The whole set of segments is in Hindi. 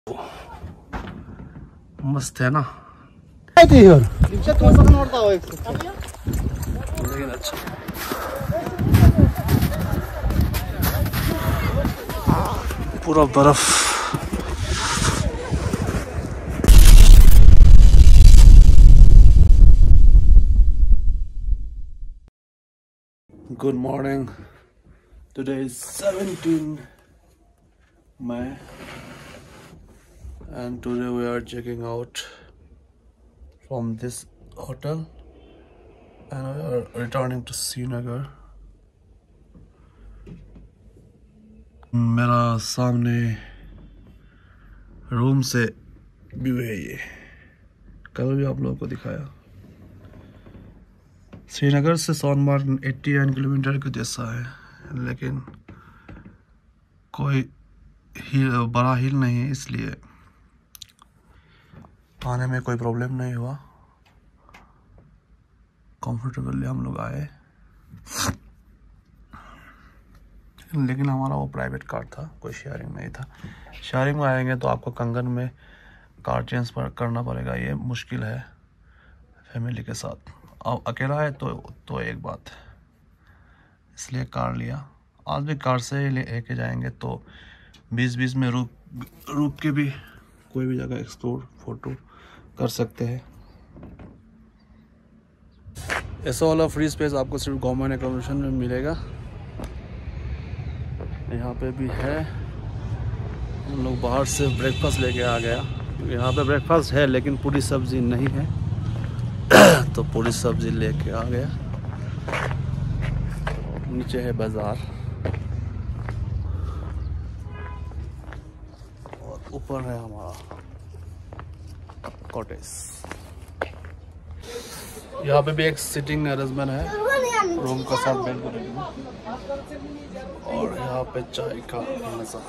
मस्त है ना। लेकिन अच्छा पूरा बर्फ। Good morning. Today is 17 May and today we are checking out from this hotel and we are returning to Srinagar. मेरा सामने रूम से व्यू है ये। कल भी आप लोगों को दिखाया। श्रीनगर से सोनमार्ग 89 किलोमीटर के जैसा है, लेकिन कोई बड़ा हिल नहीं है, इसलिए आने में कोई प्रॉब्लम नहीं हुआ। कंफर्टेबली हम लोग आए, लेकिन हमारा वो प्राइवेट कार था, कोई शेयरिंग नहीं था। शेयरिंग में आएंगे तो आपको कंगन में कार चेंज करना पड़ेगा, ये मुश्किल है फैमिली के साथ। अब अकेला है तो एक बात है, इसलिए कार लिया। आज भी कार से लेके जाएंगे तो 20-20 में रुक के भी कोई भी जगह एक्सप्लोर फोटो कर सकते हैं। ऐसा वाला फ्री स्पेस आपको सिर्फ गवर्नमेंट एकोमोडेशन में मिलेगा। यहाँ पे भी है। हम लोग बाहर से ब्रेकफास्ट लेके आ गया। यहाँ पे ब्रेकफास्ट है लेकिन पूरी सब्जी नहीं है तो पूरी सब्जी लेके आ गया। नीचे है बाजार और ऊपर है हमारा कॉटेज। यहाँ पे भी एक सिटिंग अरेंजमेंट है रूम का साथ बेड बनेगा और यहाँ पे चाय का मजा।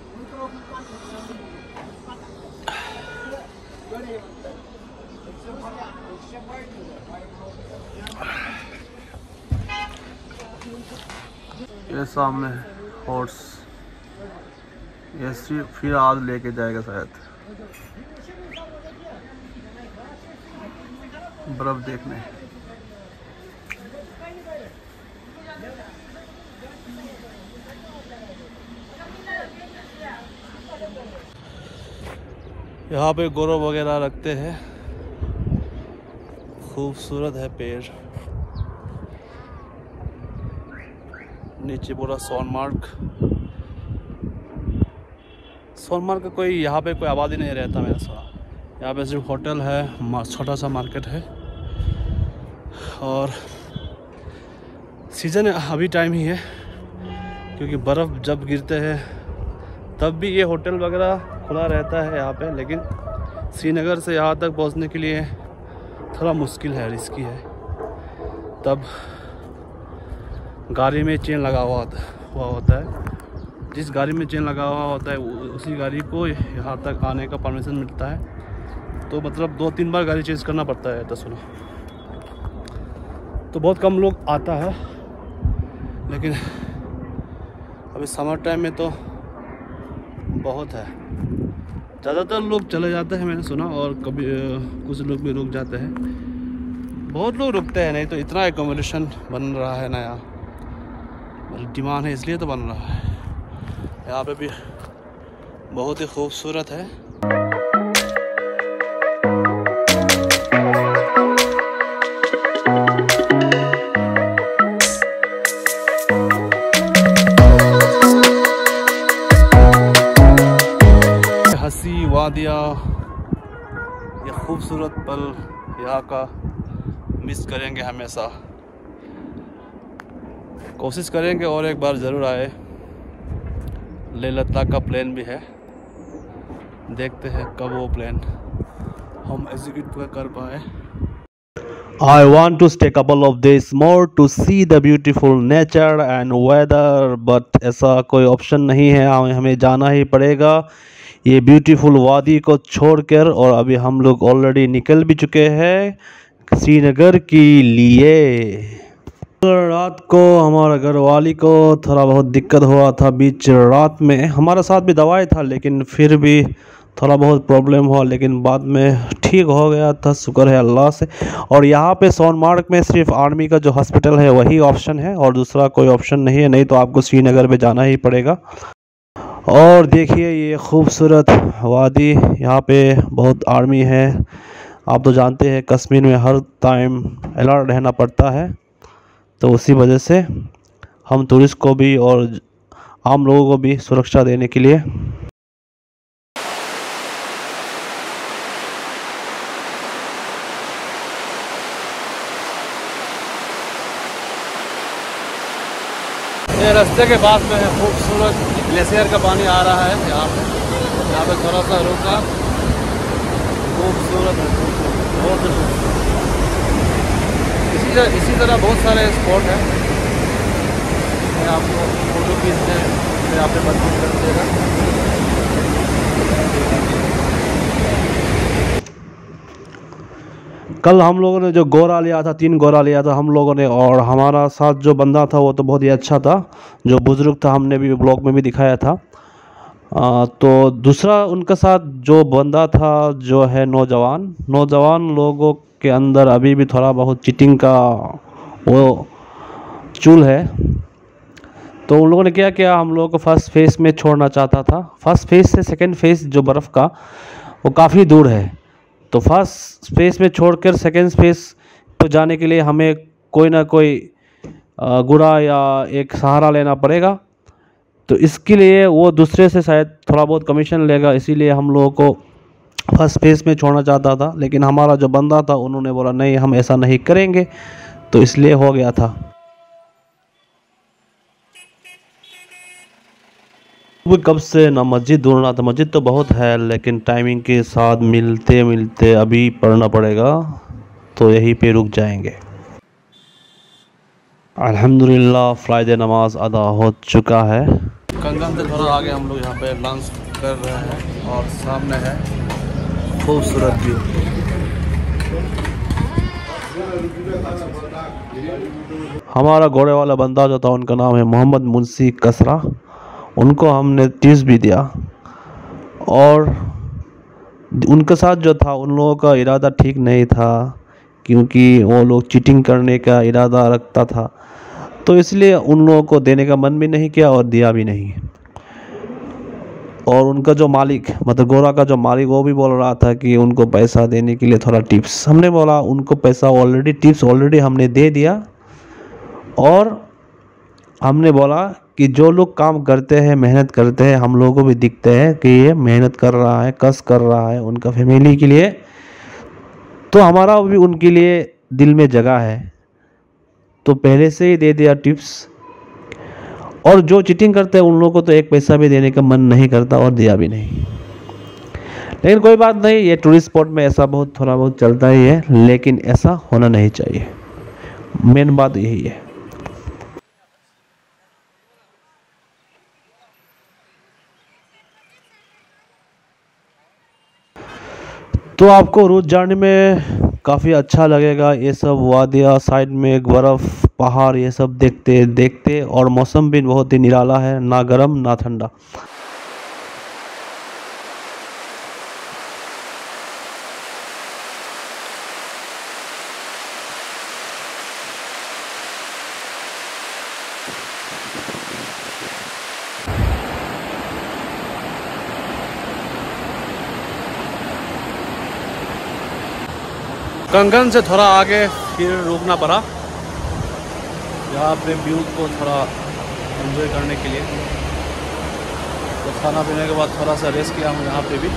ये सामने है हॉर्स, ये फिर आज लेके जाएगा शायद बर्फ देखने। यहाँ पे गोरो वगैरह रखते हैं। खूबसूरत है पेड़। नीचे पूरा सोनमार्ग का कोई यहाँ पे कोई आबादी नहीं रहता मैंने सुना। यहाँ पे सिर्फ होटल है, छोटा सा मार्केट है और सीज़न अभी टाइम ही है क्योंकि बर्फ़ जब गिरते हैं तब भी ये होटल वगैरह खुला रहता है यहाँ पे। लेकिन श्रीनगर से यहाँ तक पहुँचने के लिए थोड़ा मुश्किल है, रिस्की है। तब गाड़ी में चेन लगा हुआ होता है। जिस गाड़ी में चेन लगा हुआ होता है उसी गाड़ी को यहाँ तक आने का परमिशन मिलता है। तो मतलब 2-3 बार गाड़ी चेंज करना पड़ता है। तो सुनो, तो बहुत कम लोग आता है, लेकिन अभी समर टाइम में तो बहुत है। ज़्यादातर लोग चले जाते हैं मैंने सुना, और कभी कुछ लोग भी रुक जाते हैं। बहुत लोग रुकते हैं, नहीं तो इतना एकोमोडेशन बन रहा है नया, डिमांड है इसलिए तो बन रहा है। यहाँ पे भी बहुत ही खूबसूरत है। हंसी वादियाँ, ये खूबसूरत पल यहाँ का मिस करेंगे हमेशा। कोशिश करेंगे और एक बार ज़रूर आए। लेह लद्दाख का प्लान भी है, देखते हैं कब वो प्लान हम एग्जीक्यूट कर पाए। I want to stay couple of days more to see the beautiful nature and weather, but ऐसा कोई ऑप्शन नहीं है, हमें जाना ही पड़ेगा ये ब्यूटीफुल वादी को छोड़कर। और अभी हम लोग ऑलरेडी निकल भी चुके हैं श्रीनगर के लिए। रात को हमारा घरवाली को थोड़ा बहुत दिक्कत हुआ था बीच रात में। हमारा साथ भी दवाई था, लेकिन फिर भी थोड़ा बहुत प्रॉब्लम हुआ, लेकिन बाद में ठीक हो गया था, शुक्र है अल्लाह से। और यहाँ पे सोनमार्ग में सिर्फ आर्मी का जो हॉस्पिटल है वही ऑप्शन है और दूसरा कोई ऑप्शन नहीं है, नहीं तो आपको श्रीनगर में जाना ही पड़ेगा। और देखिए ये खूबसूरत वादी, यहाँ पे बहुत आर्मी है। आप तो जानते हैं कश्मीर में हर टाइम अलर्ट रहना पड़ता है, तो उसी वजह से हम टूरिस्ट को भी और आम लोगों को भी सुरक्षा देने के लिए ये रास्ते के पास में है खूबसूरत ग्लेशियर का पानी आ रहा है। यहाँ पे थोड़ा सा रुका, खूबसूरत है, बहुत इसी तरह बहुत सारे स्पॉट हैं। मैं आपको फोटो खींचते हैं, यहाँ पे मजबूत कर देगा। कल हम लोगों ने जो गोरा लिया था, 3 गोरा लिया था हम लोगों ने, और हमारा साथ जो बंदा था वो तो बहुत ही अच्छा था, जो बुज़ुर्ग था, हमने भी ब्लॉग में भी दिखाया था। तो दूसरा उनके साथ जो बंदा था जो है नौजवान लोगों के अंदर अभी भी थोड़ा बहुत चीटिंग का वो चूल है। तो उन लोगों ने क्या किया, हम लोगों को फर्स्ट फेज़ में छोड़ना चाहता था। फर्स्ट फेज़ से सेकंड फेज़ जो बर्फ़ का वो काफ़ी दूर है, तो फर्स्ट फेज़ में छोड़कर सेकंड फेज़ पर जाने के लिए हमें कोई ना कोई गुड़ा या एक सहारा लेना पड़ेगा। तो इसके लिए वो दूसरे से शायद थोड़ा बहुत कमीशन लेगा, इसीलिए हम लोगों को फर्स्ट फेज़ में छोड़ना चाहता था। लेकिन हमारा जो बंदा था उन्होंने बोला नहीं, हम ऐसा नहीं करेंगे, तो इसलिए हो गया था। वो कब से ना मस्जिद ढूंढना था, मस्जिद तो बहुत है लेकिन टाइमिंग के साथ मिलते मिलते अभी पढ़ना पड़ेगा, तो यहीं पे रुक जाएंगे। अल्हम्दुलिल्लाह फ्राइडे नमाज अदा हो चुका है। कंगन से थोड़ा आगे हम लोग यहाँ पे लंच कर रहे हैं और सामने है खूबसूरत व्यू। हमारा घोड़े वाला बंदा जो था उनका नाम है मोहम्मद मुंशी कसरा, उनको हमने टिप्स भी दिया। और उनके साथ जो था उन लोगों का इरादा ठीक नहीं था, क्योंकि वो लोग चीटिंग करने का इरादा रखता था, तो इसलिए उन लोगों को देने का मन भी नहीं किया और दिया भी नहीं। और उनका जो मालिक, मतलब गोरा का जो मालिक, वो भी बोल रहा था कि उनको पैसा देने के लिए थोड़ा टिप्स। हमने बोला उनको पैसा ऑलरेडी, टिप्स ऑलरेडी हमने दे दिया। और हमने बोला कि जो लोग काम करते हैं, मेहनत करते हैं, हम लोगों को भी दिखते हैं कि ये मेहनत कर रहा है, कष्ट कर रहा है उनका फैमिली के लिए, तो हमारा भी उनके लिए दिल में जगह है, तो पहले से ही दे दिया टिप्स। और जो चीटिंग करते हैं उन लोगों को तो एक पैसा भी देने का मन नहीं करता और दिया भी नहीं। लेकिन कोई बात नहीं, ये टूरिस्ट स्पॉट में ऐसा बहुत थोड़ा बहुत चलता ही है, लेकिन ऐसा होना नहीं चाहिए, मेन बात यही है। तो आपको रोज जाने में काफ़ी अच्छा लगेगा, ये सब वादियाँ, साइड में बर्फ़, पहाड़, ये सब देखते देखते। और मौसम भी बहुत ही निराला है, ना गर्म ना ठंडा। कंगन से थोड़ा आगे फिर रुकना पड़ा, यहाँ पे व्यू को थोड़ा एंजॉय करने के लिए। तो खाना पीने के बाद थोड़ा सा रेस्ट किया हम यहाँ पे भी।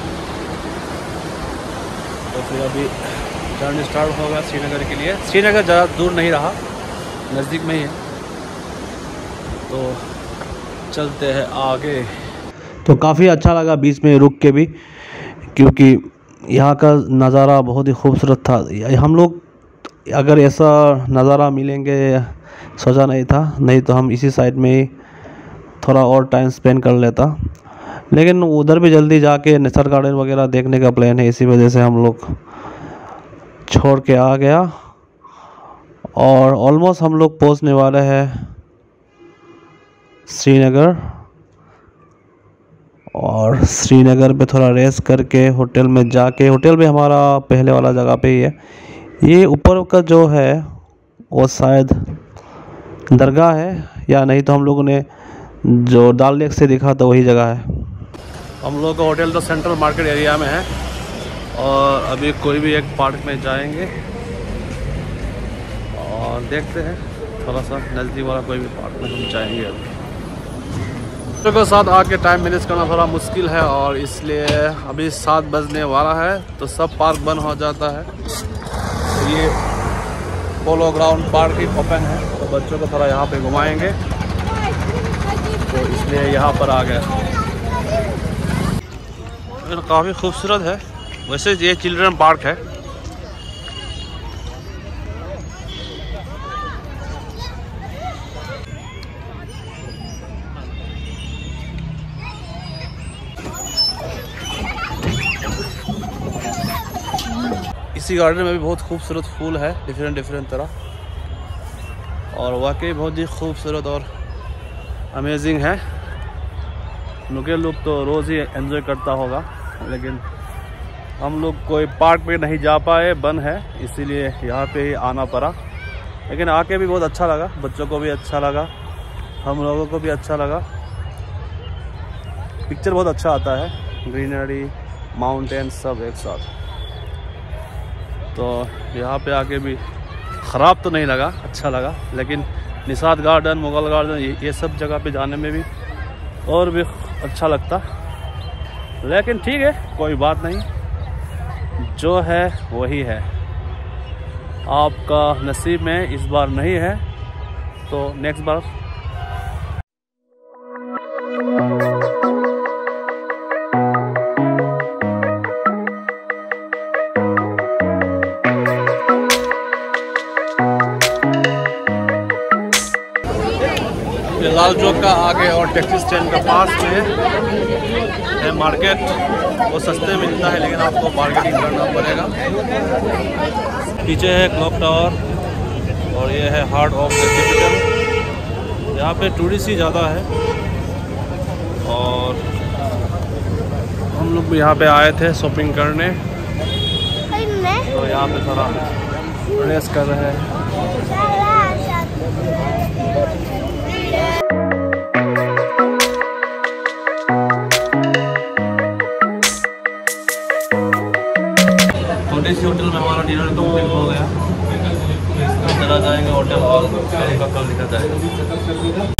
तो फिर अभी जर्नी स्टार्ट होगा श्रीनगर के लिए। श्रीनगर ज़्यादा दूर नहीं रहा, नज़दीक में ही है, तो चलते हैं आगे। तो काफ़ी अच्छा लगा बीच में रुक के भी, क्योंकि यहाँ का नज़ारा बहुत ही खूबसूरत था। हम लोग अगर ऐसा नज़ारा मिलेंगे सोचा नहीं था, नहीं तो हम इसी साइड में ही थोड़ा और टाइम स्पेंड कर लेता। लेकिन उधर भी जल्दी जाके नेचर गार्डन वगैरह देखने का प्लान है, इसी वजह से हम लोग छोड़ के आ गया। और ऑलमोस्ट हम लोग पहुँचने वाले हैं श्रीनगर। और श्रीनगर पे थोड़ा रेस्ट करके होटल में जाके, होटल भी हमारा पहले वाला जगह पे ही है। ये ऊपर का जो है वो शायद दरगाह है, या नहीं तो हम लोगों ने जो डल लेक से देखा तो वही जगह है। हम लोग का होटल तो सेंट्रल मार्केट एरिया में है और अभी कोई भी एक पार्क में जाएंगे और देखते हैं, थोड़ा सा नज़दीक वाला कोई भी पार्क में हम जाएंगे। अभी बच्चों के साथ आके टाइम मैनेज करना थोड़ा मुश्किल है और इसलिए अभी 7 बजने वाला है तो सब पार्क बंद हो जाता है। तो ये पोलो ग्राउंड पार्क ही ओपन है तो बच्चों को थोड़ा यहाँ पे घुमाएंगे, तो इसलिए यहाँ पर आ गए। काफ़ी खूबसूरत है वैसे, ये चिल्ड्रन पार्क है। इसी गार्डन में भी बहुत खूबसूरत फूल है, डिफरेंट तरह, और वाकई बहुत ही खूबसूरत और अमेजिंग है। लोकल लोग तो रोज़ ही एंजॉय करता होगा, लेकिन हम लोग कोई पार्क पे नहीं जा पाए, बंद है, इसीलिए यहाँ पे ही आना पड़ा। लेकिन आके भी बहुत अच्छा लगा, बच्चों को भी अच्छा लगा, हम लोगों को भी अच्छा लगा। पिक्चर बहुत अच्छा आता है, ग्रीनरी, माउंटेन सब एक साथ। तो यहाँ पे आके भी ख़राब तो नहीं लगा, अच्छा लगा। लेकिन निसाद गार्डन, मुगल गार्डन, ये सब जगह पे जाने में भी और भी अच्छा लगता। लेकिन ठीक है, कोई बात नहीं, जो है वही है। आपका नसीब में इस बार नहीं है तो नेक्स्ट बार। लाल चौक का आगे और टैक्सी स्टैंड का पास में है मार्केट। वो सस्ते मिलता है लेकिन आपको मार्केटिंग करना पड़ेगा। पीछे है क्लॉक टावर और ये है हार्ट ऑफ द कैपिटल। यहाँ पे टूरिस्ट ही ज़्यादा है और हम लोग भी यहाँ पे आए थे शॉपिंग करने, तो यहाँ पे थोड़ा रेस्ट कर रहे हैं। इसी होटल में हमारा डिनर कंप्लीट हो गया। चला जाएंगे होटल और कल निकल जाएगा।